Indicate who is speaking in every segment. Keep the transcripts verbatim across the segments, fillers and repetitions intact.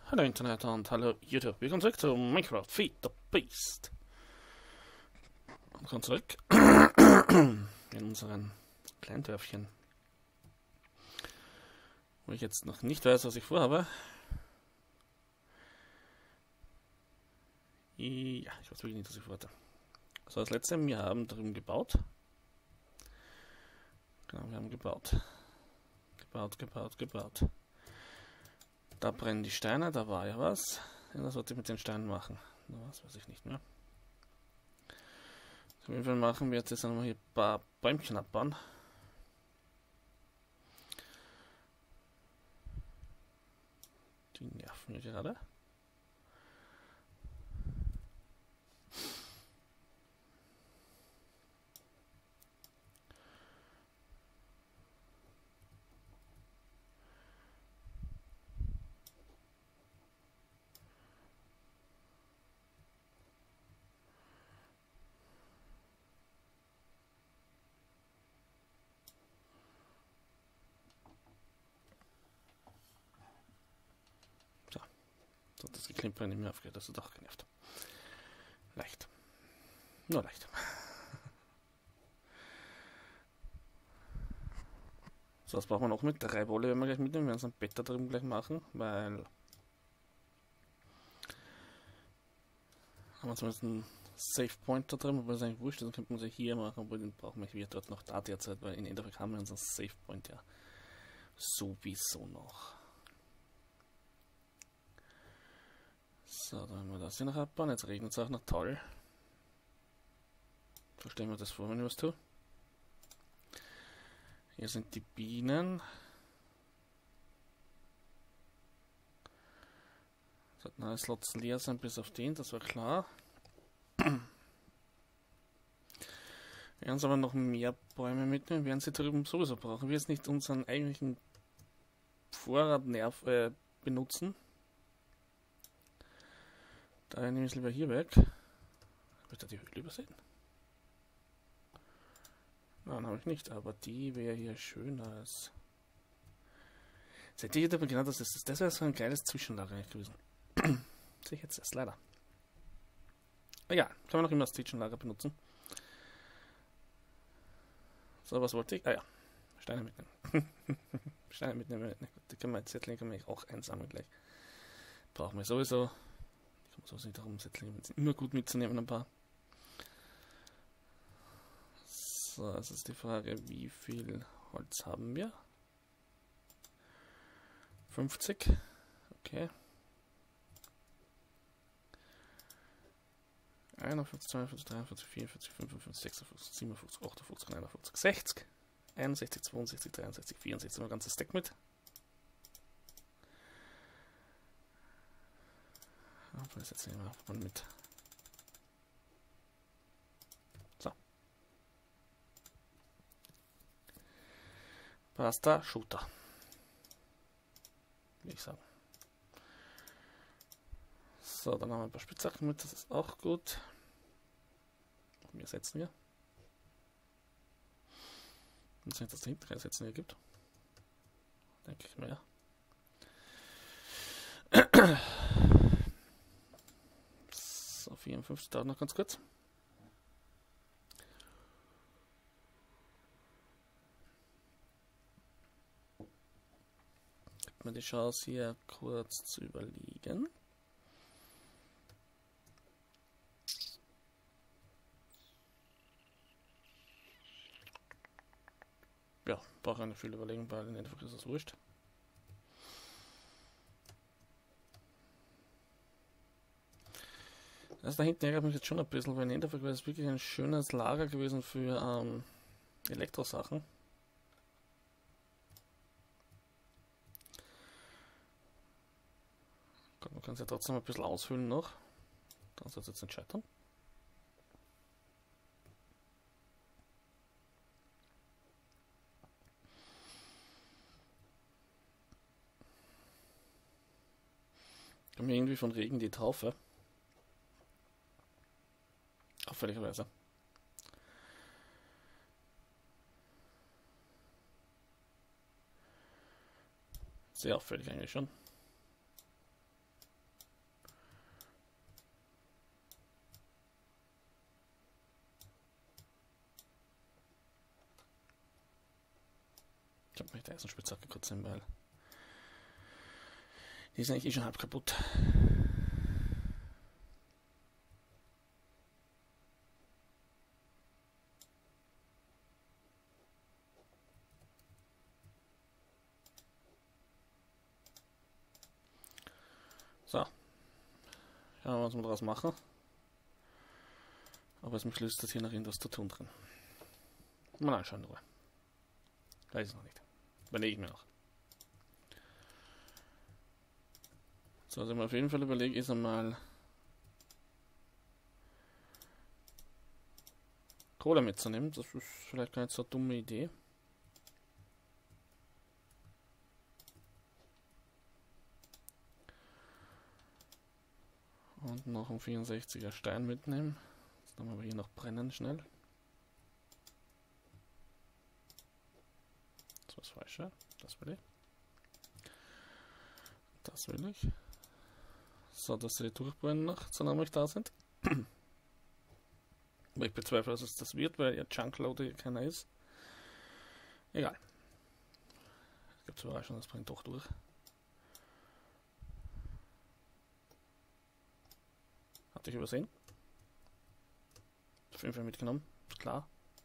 Speaker 1: Hallo Internet und hallo YouTube. Willkommen zurück zu Minecraft Feed the Beast. Willkommen zurück in unseren kleinen Dörfchen, wo ich jetzt noch nicht weiß, was ich vorhabe. Ja, ich weiß wirklich nicht, was ich vorhatte. So, das letzte, wir haben drüben gebaut. Genau, wir haben gebaut. Gebaut, gebaut, gebaut. Da brennen die Steine, da war ja was. Ja, das wollte ich mit den Steinen machen. Na, was weiß ich nicht mehr. Auf jeden Fall machen wir jetzt, jetzt einmal hier ein paar Bäumchen abbauen. Die nerven mir gerade. So, das Geklimper nicht mehr aufgehört, also doch genervt. Leicht. Nur leicht. So, was brauchen wir noch mit? Drei Wolle werden wir gleich mitnehmen. Wir werden uns ein Bett da drüben gleich machen, weil haben wir zumindest einen Save Point da drin, aber das ist eigentlich wurscht, dann könnte man sich hier machen, obwohl den brauchen wir dort noch da derzeit, weil in Enderberg haben wir unseren Save Point ja sowieso noch. So, dann haben wir das hier noch abbauen. Jetzt regnet es auch noch toll. So stellen wir das vor, wenn ich was tue. Hier sind die Bienen. Sollten alle Slots leer sein, bis auf den, das war klar. Wir werden uns aber noch mehr Bäume mitnehmen, werden sie drüben sowieso brauchen. Wir jetzt nicht unseren eigentlichen Vorrat nerv, äh, benutzen. Daher nehme ich es lieber hier weg. Habe ich da die Höhle übersehen? Nein, habe ich nicht, aber die wäre hier schöner als. Seht ihr aber genau, das ist das wäre so ein geiles Zwischenlager gewesen. Sehe ich jetzt erst leider. Egal, kann man noch immer das Zwischenlager benutzen. So, was wollte ich? Ah ja, Steine mitnehmen. Steine mitnehmen. Die können wir jetzt Setzlinge können wir auch einsammeln gleich. Brauchen wir sowieso. So sieht darum, Setzlinge sind immer gut mitzunehmen, ein paar. So, jetzt ist die Frage, wie viel Holz haben wir? fünfzig. Okay. einundfünfzig, zweiundfünfzig, dreiundvierzig, vierundvierzig, fünfundfünfzig, sechsundfünfzig, siebenundfünfzig, achtundfünfzig, neunundfünfzig, sechzig, einundsechzig, zweiundsechzig, dreiundsechzig, vierundsechzig, ein ganzes Stack mit. Aber das jetzt nehmen wir mal mit. So. Basta, Shooter. Will ich sagen. So, dann haben wir ein paar Spitzhacken mit, das ist auch gut. Wir setzen wir. Und sehen, dass es hinten keine Setzen hier gibt. Denke ich mir, ja. So, vierundfünfzig dauert noch ganz kurz. Gibt mir die Chance hier kurz zu überlegen. Ja, brauche eine viel überlegen, weil in Endeffekt ist es wurscht. Also da hinten ärgert mich jetzt schon ein bisschen, weil in Endeffekt wäre es wirklich ein schönes Lager gewesen für ähm, Elektrosachen. Gott, man kann es ja trotzdem ein bisschen ausfüllen noch. Dann soll es jetzt nicht scheitern. Ich habe mir irgendwie von Regen die Taufe. Auffälligerweise. Sehr auffällig eigentlich schon. Ich habe mich die Eisenspitzhacke kurz hin, weil die ist eigentlich eh schon halb kaputt. So. Schauen wir, was wir daraus machen. Aber es mich löst, dass hier noch irgendwas zu tun drin. Mal anschauen, Ruhe. Weiß ich noch nicht. Überlege ich mir noch. So, was ich mir auf jeden Fall überlege, ist einmal Kohle mitzunehmen. Das ist vielleicht gar nicht so eine dumme Idee. Und noch einen vierundsechziger Stein mitnehmen. Das können wir aber hier noch brennen schnell. Das war das Falsche. Das will ich. Das will ich. So, dass sie durchbrennen noch, solange wir da sind. Aber ich bezweifle, dass es das wird, weil ja Junkloader hier keiner ist. Egal. Es gibt Überraschung, das brennt doch durch. Hatte ich übersehen. Auf jeden Fall mitgenommen, ist klar.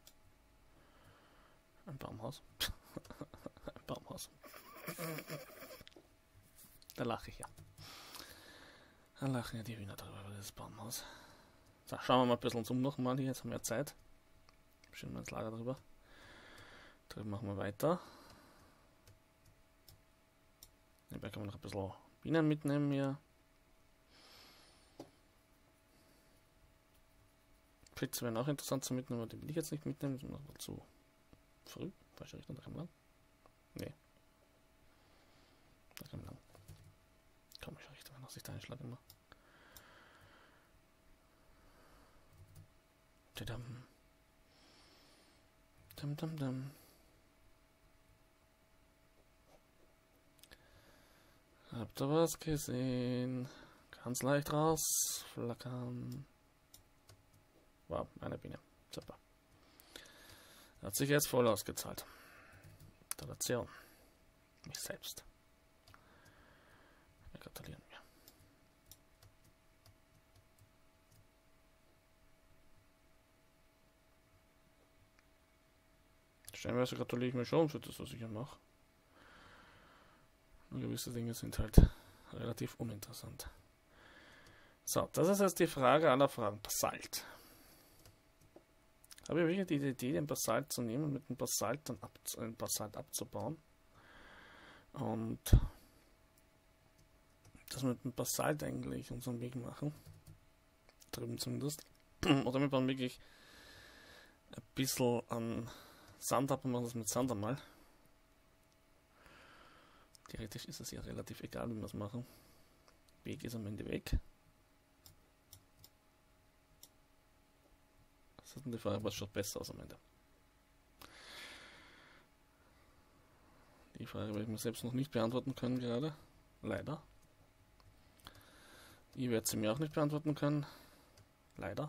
Speaker 1: Ein Baumhaus. Ein Baumhaus. Da lache ich ja. Da lachen ja die Wiener darüber, über das Baumhaus. So, schauen wir mal ein bisschen uns um nochmal hier, jetzt haben wir Zeit. Schieben wir ins Lager drüber. Drüben machen wir weiter. Nebenbei kann man noch ein bisschen Bienen mitnehmen hier. Pilze wären auch interessant zu mitnehmen, aber die will ich jetzt nicht mitnehmen, das ist noch zu früh. Falsche Richtung, da kann man lang. Nee. Da kann man lang. Komische Richtung, wenn ich da einschlage immer. Tadam. Dam, dam, dam. Habt ihr was gesehen? Ganz leicht rausflackern. Wow, eine Biene. Super. Hat sich jetzt voll ausgezahlt. Gratulation. Mich selbst. Wir gratulieren mir. Stellenweise gratuliere ich mir schon für das, was ich hier mache. Und gewisse Dinge sind halt relativ uninteressant. So, das ist jetzt die Frage aller Fragen. Basalt. Habe ich wirklich die Idee, den Basalt zu nehmen und mit dem Basalt dann ab, den Basalt abzubauen. Und dass wir mit dem Basalt eigentlich unseren Weg machen. Drüben zumindest. Oder wir bauen wirklich ein bisschen an Sand ab und machen das mit Sand einmal. Theoretisch ist es ja relativ egal, wie wir es machen. Weg ist am Ende weg. Das ist die Frage, was schaut besser aus am Ende. Die Frage werde ich mir selbst noch nicht beantworten können gerade. Leider. Ich werde sie mir auch nicht beantworten können. Leider.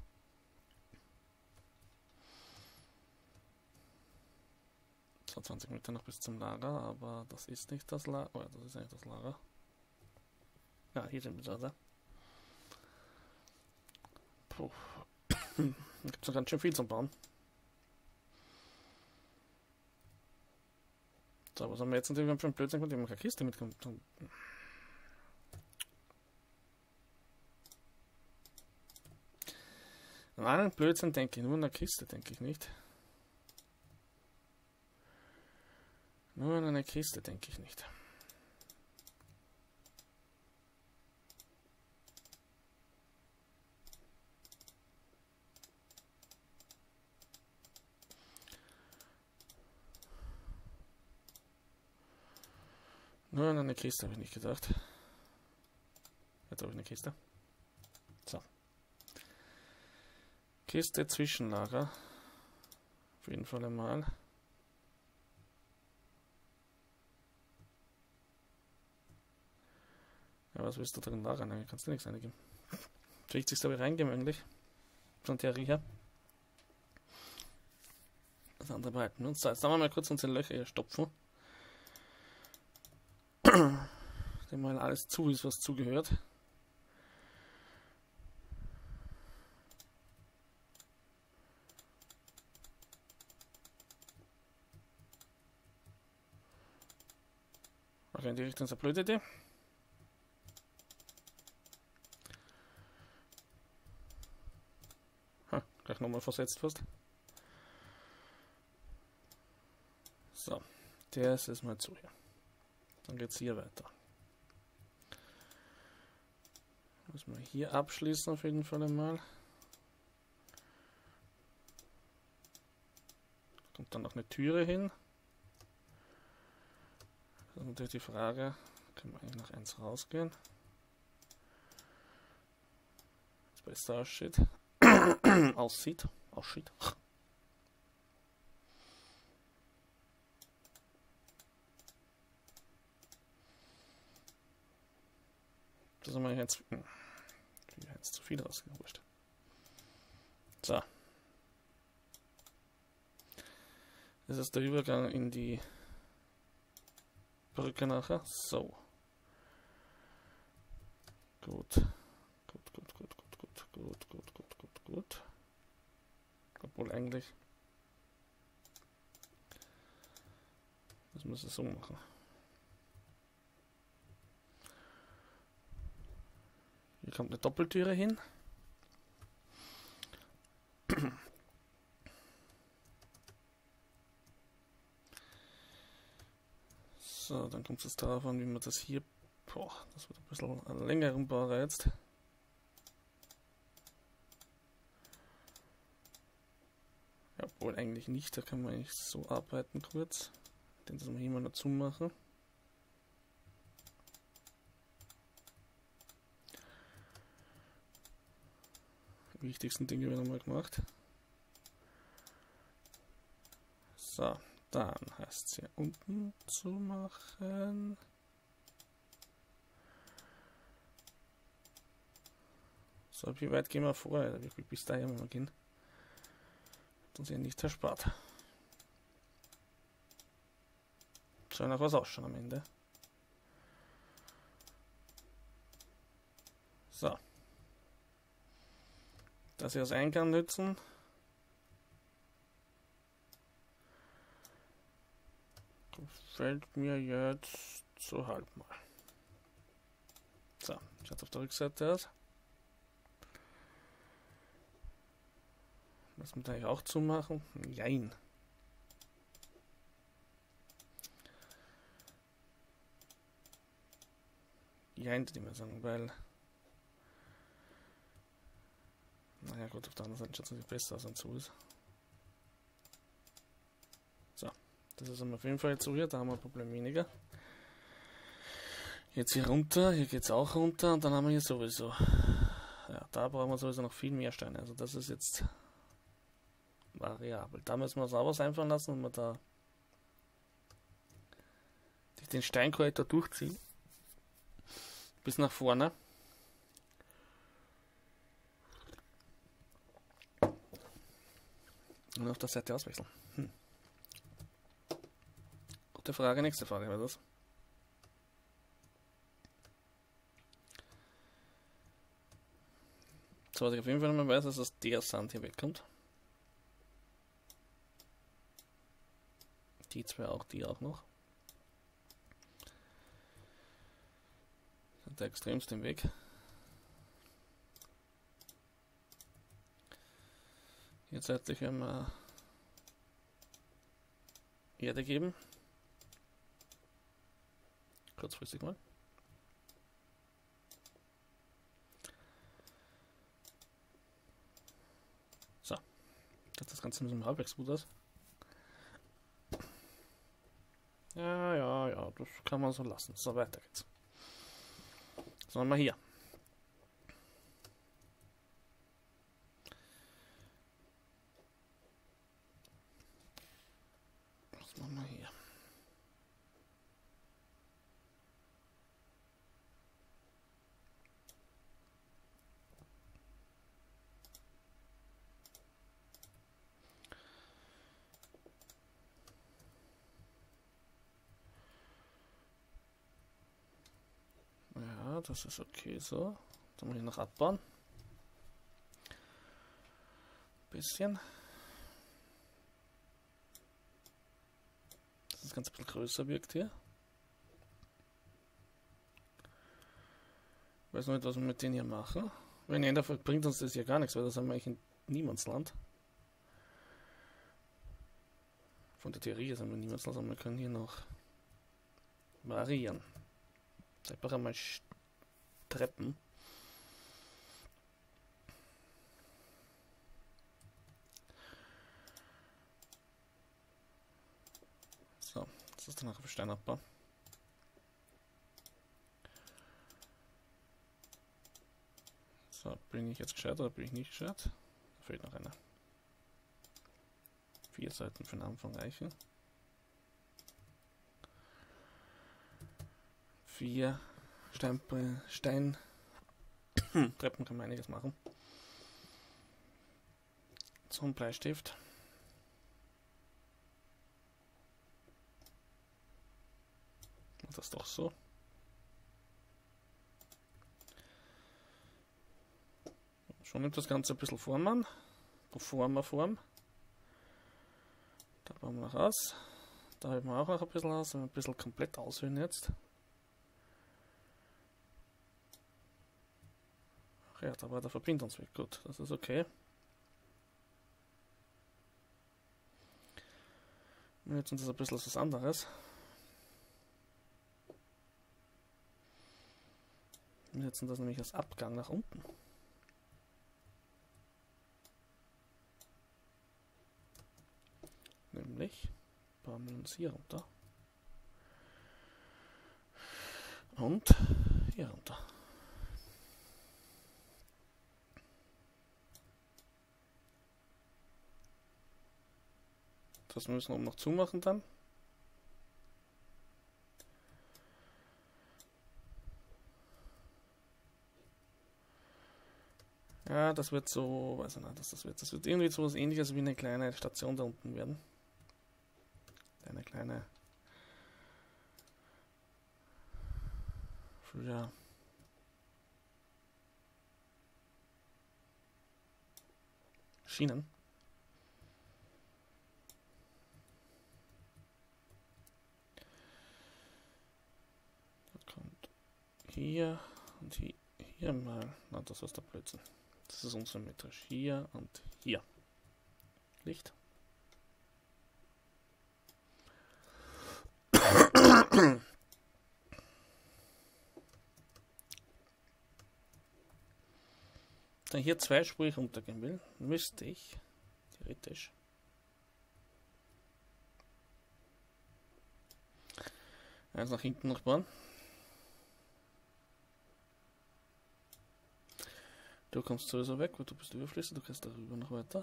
Speaker 1: So, zwanzig Meter noch bis zum Lager, aber das ist nicht das Lager. Oh ja, das ist eigentlich das Lager. Ja, hier sind wir da. Puh. Da gibt es noch ganz schön viel zum Bauen. So, was haben wir jetzt natürlich für einen Blödsinn gemacht? Ich habe keine Kiste mitgenommen. An einen Blödsinn denke ich, nur in der Kiste denke ich nicht. Nur in eine Kiste denke ich nicht. Nur an eine Kiste habe ich nicht gedacht. Jetzt habe ich eine Kiste. So. Kiste, Zwischenlager. Auf jeden Fall einmal. Ja, was willst du drin lagern? Eigentlich kannst du nichts eingeben. vierzig habe ich reingeben eigentlich. Von Theorie her. Das andere behalten wir uns. So, jetzt haben wir mal kurz unsere Löcher hier stopfen. Dem mal alles zu ist, was zugehört. Okay, in die Richtung ist eine blöde Idee. Ha, gleich nochmal versetzt fast. So, der ist jetzt mal zu hier. Dann geht es hier weiter. Müssen wir hier abschließen auf jeden Fall einmal. Kommt dann noch eine Türe hin. Das ist natürlich die Frage, kann man eigentlich nach eins rausgehen? Was besser aussieht. aussieht. Aussieht. Das haben wir jetzt, hm, jetzt zu viel rausgewurscht. So. Das ist der Übergang in die Brücke nachher. So. Gut. Gut, gut, gut, gut, gut, gut, gut, gut, gut, gut. Obwohl eigentlich das muss es so machen. Hier kommt eine Doppeltüre hin. So, dann kommt es darauf an, wie man das hier... Boah, das wird ein bisschen ein längeren Bauer jetzt. Ja, obwohl eigentlich nicht, da kann man eigentlich so arbeiten kurz. Den das wir hier mal dazu machen. Die wichtigsten Dinge werden mal gemacht. So, dann heißt es hier unten zu machen. So, wie weit gehen wir vor? Wirklich bis dahin, wenn wir gehen. Hat uns ja nicht erspart. Soll noch was ausschauen am Ende. So. Das hier als Eingang nutzen. Gefällt mir jetzt so halb mal. So, schaut auf der Rückseite aus. Lassen wir da eigentlich auch zumachen? Jein. Jein, würde ich mal sagen, weil... Naja gut, auf der anderen Seite schaut es natürlich besser aus, als so ist. So, das ist auf jeden Fall jetzt so hier, da haben wir ein Problem weniger. Jetzt hier runter, hier geht es auch runter und dann haben wir hier sowieso... Ja, da brauchen wir sowieso noch viel mehr Steine, also das ist jetzt... variabel. Da müssen wir sauber einfallen lassen und wir da den Steinkorridor durchziehen. Bis nach vorne. Und auf der Seite auswechseln. Hm. Gute Frage, nächste Frage war das. So, was ich auf jeden Fall mal weiß, ist, dass der Sand hier wegkommt. Die zwei auch, die auch noch. Sind der extremst im Weg. Hier seitlich werden wir Erde geben. Kurzfristig mal. So. Das Ganze ein bisschen halbwegs gut aus. Ja, ja, ja, das kann man so lassen. So, weiter geht's. Was machen wir hier? Was machen wir hier? Ja, das ist okay so. Dann muss ich noch abbauen. Bisschen. Dass das Ganze ein bisschen größer wirkt hier. Ich weiß noch nicht, was wir mit denen hier machen. Wenn ich Endeffekt bringt uns das ja gar nichts, weil das haben wir eigentlich in Niemandsland. Von der Theorie sind wir in Niemandsland, aber wir können hier noch variieren. Einfach einmal Treppen. So, das ist dann noch auf Steinabbau. So, bin ich jetzt gescheit oder bin ich nicht gescheit? Da fehlt noch eine. Vier Seiten für den Anfang reichen. Vier Stein, Stein Treppen kann man einiges machen. So ein Bleistift. Und das doch so. Schon nimmt das Ganze ein bisschen Form an. Form Form. Da bauen wir noch aus. Da halten wir auch noch ein bisschen aus. Ein bisschen komplett aushöhlen jetzt. Ach ja, da war der Verbindungsweg. Gut, das ist okay. Und jetzt ist das ein bisschen was anderes. Wir setzen das nämlich als Abgang nach unten. Nämlich bauen wir uns hier runter. Und hier runter. Das müssen wir oben noch zumachen dann. Ja, das wird so, weiß ich nicht, was das wird. Das wird irgendwie so was Ähnliches wie eine kleine Station da unten werden. Eine kleine früher Schienen. Das kommt hier und hier, hier mal. Na, das ist der Blödsinn. Das ist unsymmetrisch. Hier und hier. Licht. Dann hier zweispurig runtergehen will, müsste ich theoretisch eins nach hinten noch bauen. Du kommst sowieso weg, weil du bist überflüssig, du kannst darüber noch weiter.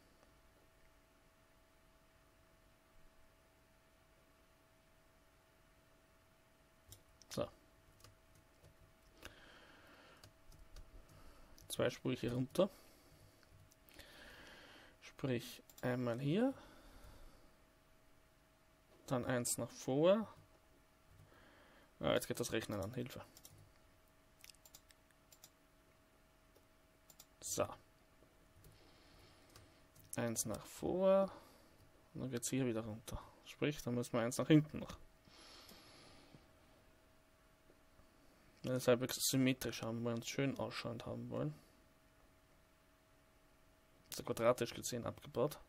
Speaker 1: So. Zweispurig hier runter. Sprich einmal hier. Dann eins nach vor. Ah, jetzt geht das Rechnen an, Hilfe. So. Eins nach vor. Und dann geht es hier wieder runter. Sprich, dann müssen wir eins nach hinten noch. Wenn wir es halbwegs symmetrisch haben wollen, schön ausschauend haben wollen. Also quadratisch gesehen abgebaut.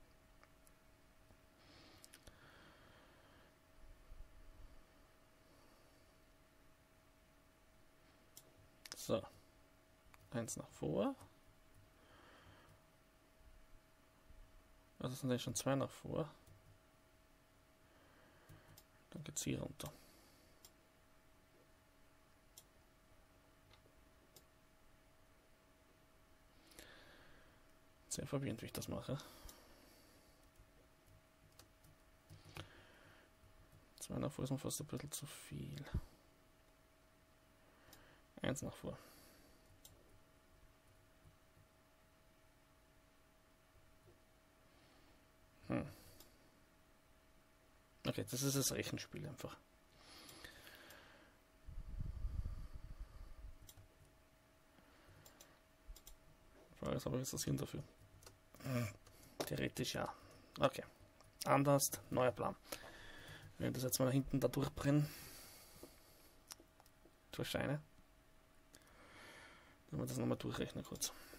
Speaker 1: So. Eins nach vor. Also sind eigentlich schon zwei nach vor. Dann geht es hier runter. Sehr verwirrend, wie ich das mache. Zwei nach vor ist mir fast ein bisschen zu viel. Eins nach vor. Hm. Okay, das ist das Rechenspiel einfach. Frage ist aber, ist das Sinn dafür? Theoretisch ja. Okay. Anders, neuer Plan. Wenn ich das jetzt mal da hinten da durchbrenne. Zwei Steine. Wenn wir das nochmal durchrechnen kurz.